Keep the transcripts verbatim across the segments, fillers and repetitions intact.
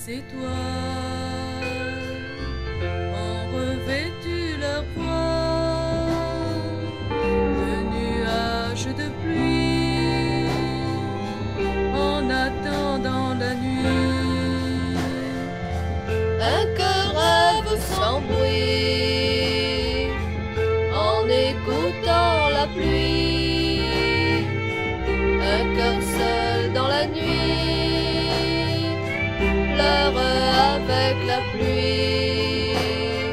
étoiles ont revêtu leur voile de nuages de pluie en attendant la nuit. Un cœur rêve sans bruit en écoutant la pluie. Un cœur seul dans la nuit pleure avec la pluie.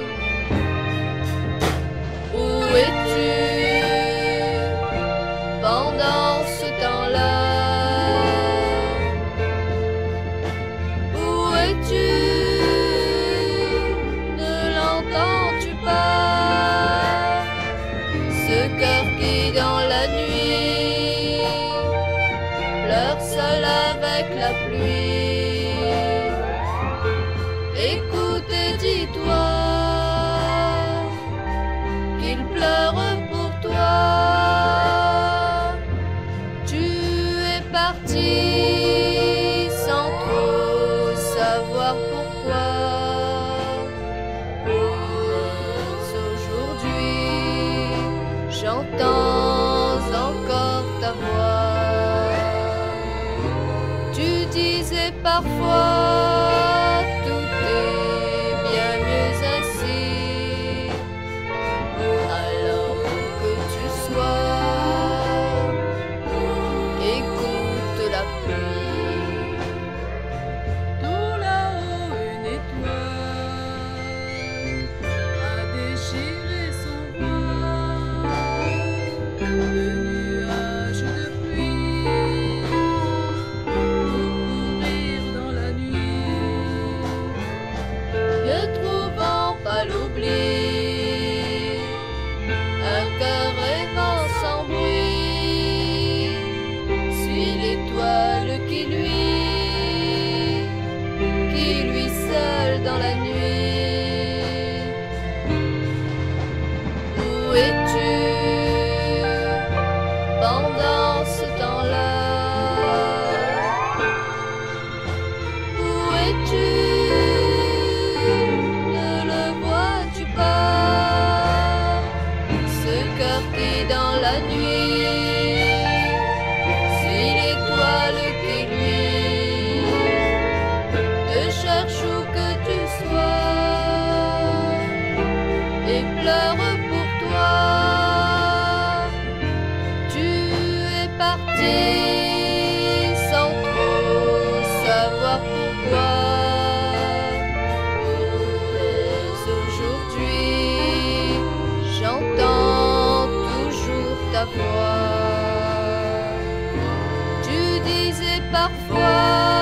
Où es-tu pendant ce temps-là? Où es-tu? Ne l'entends-tu pas? Ce cœur qui dans la nuit pleure seul avec la pluie. Écoute et dis-toi qu'il pleure pour toi. Tu es parti sans trop savoir pourquoi. Aujourd'hui, j'entends encore ta voix. Tu disais parfois tout est bien mieux ainsi. Alors où que tu sois, écoute la pluie. Tout là-haut, une étoile a déchiré son voile de nuages de pluie pour courir dans la nuit, Ne trouvant pas l'oubli, un cœur rêvant sans bruit suit l'étoile qui lui, qui lui seul dans la nuit. Où es-tu pendant ce temps-là? Où es-tu? Ne le vois-tu pas? Ce cœur qui dans la nuit suit l'étoile qui lui te cherche où que tu sois et pleure pour toi. Tu es parti sans trop savoir pourquoi. Mais aujourd'hui, j'entends toujours ta voix. Tu disais parfois